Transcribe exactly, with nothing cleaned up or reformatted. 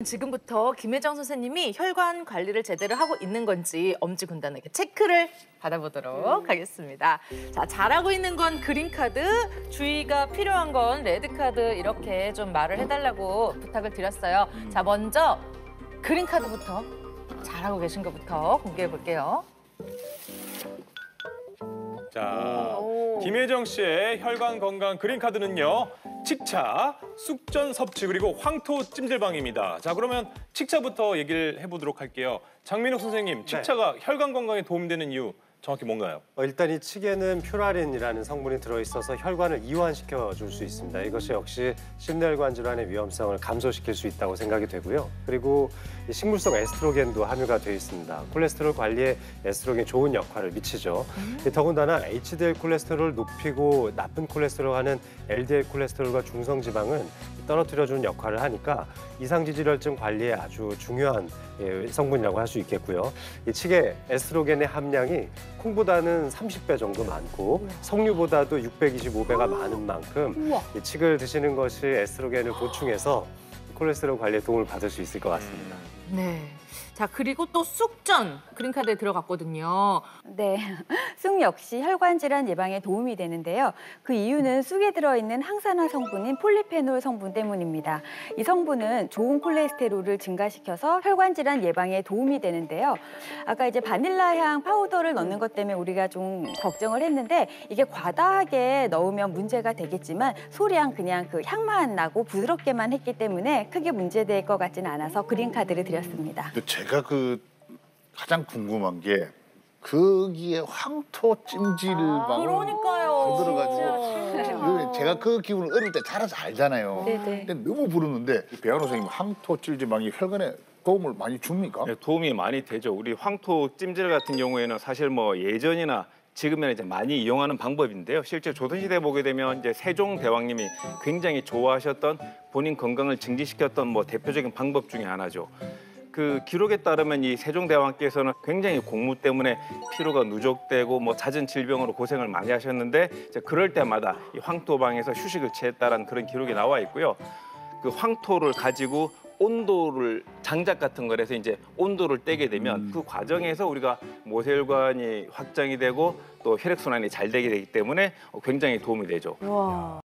지금부터 김혜정 선생님이 혈관 관리를 제대로 하고 있는 건지 엄지 군단에게 체크를 받아보도록 하겠습니다. 자, 잘하고 있는 건 그린카드, 주의가 필요한 건 레드카드 이렇게 좀 말을 해달라고 부탁을 드렸어요. 자, 먼저 그린카드부터 잘하고 계신 것부터 공개해 볼게요. 자, 김혜정 씨의 혈관 건강 그린카드는요. 칙차, 쑥전 섭취 그리고 황토 찜질방입니다. 자, 그러면 칙차부터 얘기를 해보도록 할게요. 장민욱 선생님, 칙차가 네. 혈관 건강에 도움되는 이유 정확히 뭔가요? 어, 일단 이 칡에는 퓨라린이라는 성분이 들어있어서 혈관을 이완시켜 줄 수 있습니다. 이것이 역시 심혈관 질환의 위험성을 감소시킬 수 있다고 생각이 되고요. 그리고 이 식물성 에스트로겐도 함유가 되어 있습니다. 콜레스테롤 관리에 에스트로겐이 좋은 역할을 미치죠. 음. 더군다나 에이치디엘 콜레스테롤을 높이고 나쁜 콜레스테롤 하는 엘디엘 콜레스테롤과 중성지방은 떨어뜨려주는 역할을 하니까 이상지질혈증 관리에 아주 중요한 성분이라고 할 수 있겠고요. 이 칡의 에스트로겐의 함량이 콩보다는 삼십 배 정도 많고 석류보다도 육백이십오 배가 많은 만큼 이 칡을 드시는 것이 에스트로겐을 보충해서 콜레스테롤 관리에 도움을 받을 수 있을 것 같습니다. 네. 자, 그리고 또 쑥전 그린카드에 들어갔거든요. 네, 쑥 역시 혈관 질환 예방에 도움이 되는데요. 그 이유는 쑥에 들어있는 항산화 성분인 폴리페놀 성분 때문입니다. 이 성분은 좋은 콜레스테롤을 증가시켜서 혈관 질환 예방에 도움이 되는데요. 아까 이제 바닐라 향 파우더를 넣는 것 때문에 우리가 좀 걱정을 했는데 이게 과다하게 넣으면 문제가 되겠지만 소량 그냥 그 향만 나고 부드럽게만 했기 때문에 크게 문제될 것 같지는 않아서 그린카드를 드렸습니다. 제가 그 가장 궁금한 게 거기에 황토 찜질방을 그러니까요. 들어가지고 제가 그 기분을 어릴 때 자라서 알잖아요. 네네. 근데 너무 부르는데 배아노 선생님 황토 찜질방이 혈관에 도움을 많이 줍니까? 네, 도움이 많이 되죠. 우리 황토 찜질 같은 경우에는 사실 뭐 예전이나 지금은 이제 많이 이용하는 방법인데요. 실제 조선시대 보게 되면 이제 세종대왕님이 굉장히 좋아하셨던 본인 건강을 증진시켰던 뭐 대표적인 방법 중에 하나죠. 그 기록에 따르면 이 세종대왕께서는 굉장히 공무 때문에 피로가 누적되고 뭐 잦은 질병으로 고생을 많이 하셨는데 이제 그럴 때마다 이 황토방에서 휴식을 취했다라는 그런 기록이 나와 있고요. 그 황토를 가지고 온도를 장작 같은 거에서 이제 온도를 떼게 되면 음. 그 과정에서 우리가 모세혈관이 확장이 되고 또 혈액순환이 잘 되게 되기 때문에 굉장히 도움이 되죠. 와.